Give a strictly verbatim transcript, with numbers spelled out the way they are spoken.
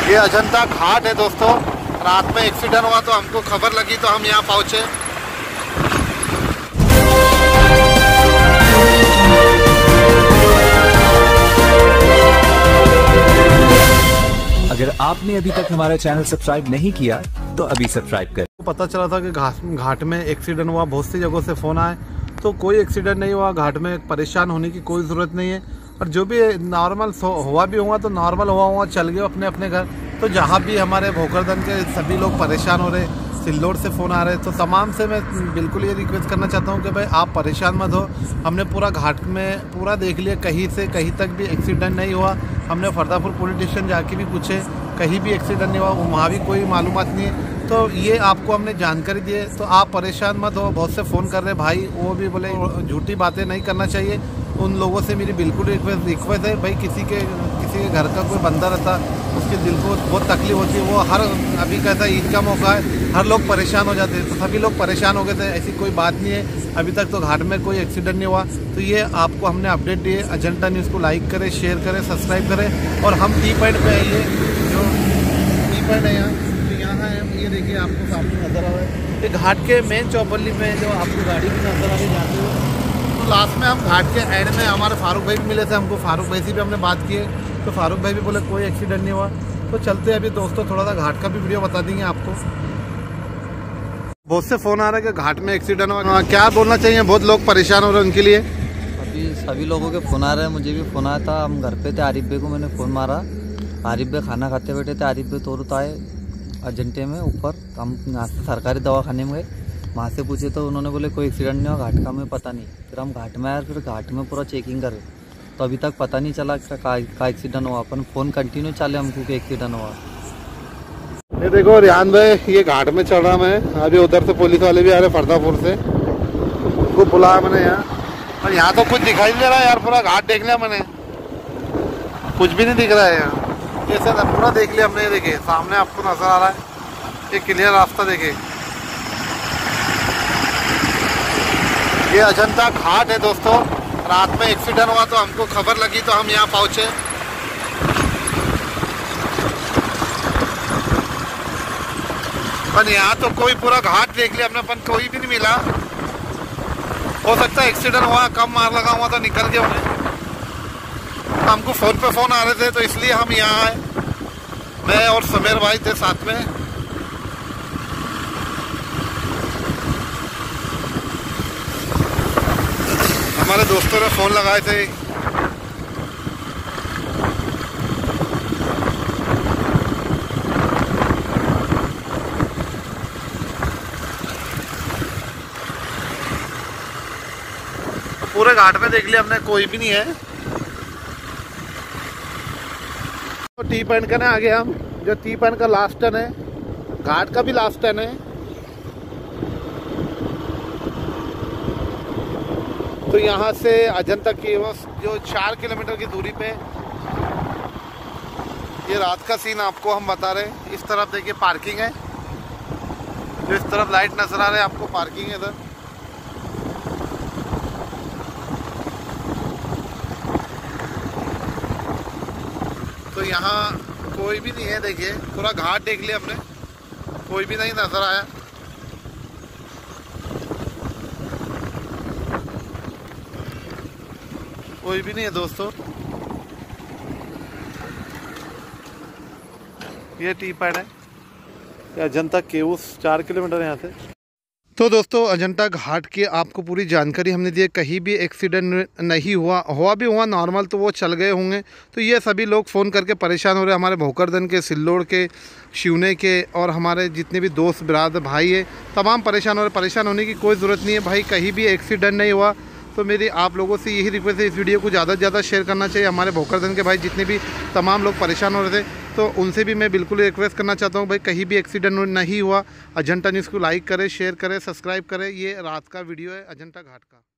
ये अजंता घाट है दोस्तों। रात में एक्सीडेंट हुआ तो हमको खबर लगी तो हम यहाँ पहुँचे। अगर आपने अभी तक हमारा चैनल सब्सक्राइब नहीं किया तो अभी सब्सक्राइब करें। पता चला था कि घाट में एक्सीडेंट हुआ, बहुत सी जगहों से फ़ोन आए तो कोई एक्सीडेंट नहीं हुआ। घाट में परेशान होने की कोई ज़रूरत नहीं है, और जो भी नॉर्मल हुआ भी हुआ तो नॉर्मल हुआ हुआ चल गए अपने अपने घर। तो जहाँ भी हमारे भोकरदन के सभी लोग परेशान हो रहे, सिल्लोड से फ़ोन आ रहे, तो तमाम से मैं बिल्कुल ये रिक्वेस्ट करना चाहता हूँ कि भाई आप परेशान मत हो। हमने पूरा घाट में पूरा देख लिया, कहीं से कहीं तक भी एक्सीडेंट नहीं हुआ। हमने फरदापुर पुलिस स्टेशन जाके भी पूछे, कहीं भी एक्सीडेंट नहीं हुआ, वहाँ भी कोई मालूमात नहीं है। तो ये आपको हमने जानकारी दी है, तो आप परेशान मत हो। बहुत से फ़ोन कर रहे भाई, वो भी बोले झूठी बातें नहीं करना चाहिए। उन लोगों से मेरी बिल्कुल रिक्वेस्ट रिक्वेस्ट है भाई, किसी के किसी के घर का कोई बंदा रहता, उसके दिल को बहुत तकलीफ होती है। वो हर अभी कैसा ईद का मौका है, हर लोग परेशान हो जाते हैं, तो सभी लोग परेशान हो गए थे। ऐसी कोई बात नहीं है, अभी तक तो घाट में कोई एक्सीडेंट नहीं हुआ। तो ये आपको हमने अपडेट दिए। अजंता न्यूज़ को लाइक करें, शेयर करें, सब्सक्राइब करें। और हम टी पॉइंट पे आइए, जो टी पॉइंट है यहाँ, तो यहाँ है, ये देखिए आपको सामने नज़र आ रहा है। ये घाट के मेन चौपल्ली में जो आपको गाड़ी भी नज़र आ रही जाती है। तो लास्ट में हम घाट के एंड में हमारे फारूक भाई भी मिले थे हमको। फारूक भाई से भी हमने बात की है, तो फारूक भाई भी बोले कोई एक्सीडेंट नहीं हुआ। तो चलते हैं अभी दोस्तों, थोड़ा सा घाट का भी वीडियो बता देंगे आपको। बहुत से फ़ोन आ रहे हैं कि घाट में एक्सीडेंट हुआ, क्या बोलना चाहिए? बहुत लोग परेशान हो रहे हैं उनके लिए। अभी सभी लोगों के फ़ोन आ रहे हैं, मुझे भी फ़ोन आया था। हम घर पे थे, आरिफ भाई को मैंने फ़ोन मारा। आरिफ भाई खाना खाते बैठे थे। आरिफ भाई तुरंत आए अजंटे में ऊपर। हम यहाँ से सरकारी दवाखाने में गए, वहाँ से पूछे तो उन्होंने बोले कोई एक्सीडेंट नहीं हुआ, घाट का हमें पता नहीं। फिर हम घाट में आए, फिर घाट में पूरा चेकिंग करे तो अभी तक पता नहीं चला कि का एक्सीडेंट हुआ। अपन फ़ोन कंटिन्यू चले हमको कि एक्सीडेंट हुआ। ये देखो रियान भाई, ये घाट में चल रहा मैं। अभी उधर से पुलिस वाले भी आ रहे फरदापुर से, उनको बुलाया मैंने यहाँ। और यहाँ तो कुछ दिखाई नहीं दे रहा है यार, पूरा घाट देख लिया मैंने, कुछ भी नहीं दिख रहा है यहाँ। ये सब पूरा देख लिया हमने। देखिए सामने आपको नजर आ रहा है, ये क्लियर रास्ता देखिए। ये अजंता घाट है दोस्तों। रात में एक्सीडेंट हुआ तो हमको खबर लगी तो हम यहाँ पहुँचे। पर यहाँ तो कोई पूरा घाट देख लिया हमने, अपन कोई भी नहीं मिला। हो सकता है एक्सीडेंट हुआ, कम मार लगा हुआ तो निकल गया उन्हें। हमको फ़ोन पे फ़ोन आ रहे थे तो इसलिए हम यहाँ आए। मैं और समीर भाई थे साथ में। हमारे दोस्तों ने फ़ोन लगाए थे। पूरे घाट में देख लिया हमने, कोई भी नहीं है। तो टी पॉइंट का ना आगे हम, जो टी पॉइंट का लास्ट टर्न है, घाट का भी लास्ट टर्न है। तो यहाँ से अजंता की जो चार किलोमीटर की दूरी पे, ये रात का सीन आपको हम बता रहे हैं। इस तरफ देखिए पार्किंग है, जो इस तरफ लाइट नजर आ रहा है आपको, पार्किंग है इधर। तो यहाँ कोई भी नहीं है, देखिए पूरा घाट देख लिया हमने, कोई भी नहीं नजर आया। कोई भी नहीं है दोस्तों। ये टी पॉइंट है अजंता केव्स, चार किलोमीटर यहाँ से। तो दोस्तों अजंता घाट की आपको पूरी जानकारी हमने दी है। कहीं भी एक्सीडेंट नहीं हुआ, हुआ भी हुआ नॉर्मल तो वो चल गए होंगे। तो ये सभी लोग फ़ोन करके परेशान हो रहे हैं, हमारे भोकरदन के, सिल्लोड के, शिवने के, और हमारे जितने भी दोस्त बिरादर भाई है, तमाम परेशान हो रहे। परेशान होने की कोई ज़रूरत नहीं है भाई, कहीं भी एक्सीडेंट नहीं हुआ। तो मेरी आप लोगों से यही रिक्वेस्ट है, इस वीडियो को ज़्यादा से ज़्यादा शेयर करना चाहिए। हमारे भोकरदन के भाई जितने भी तमाम लोग परेशान हो रहे थे, तो उनसे भी मैं बिल्कुल रिक्वेस्ट करना चाहता हूँ भाई, कहीं भी एक्सीडेंट नहीं हुआ। अजंता न्यूज़ को लाइक करें, शेयर करें, सब्सक्राइब करें। ये रात का वीडियो है अजंता घाट का।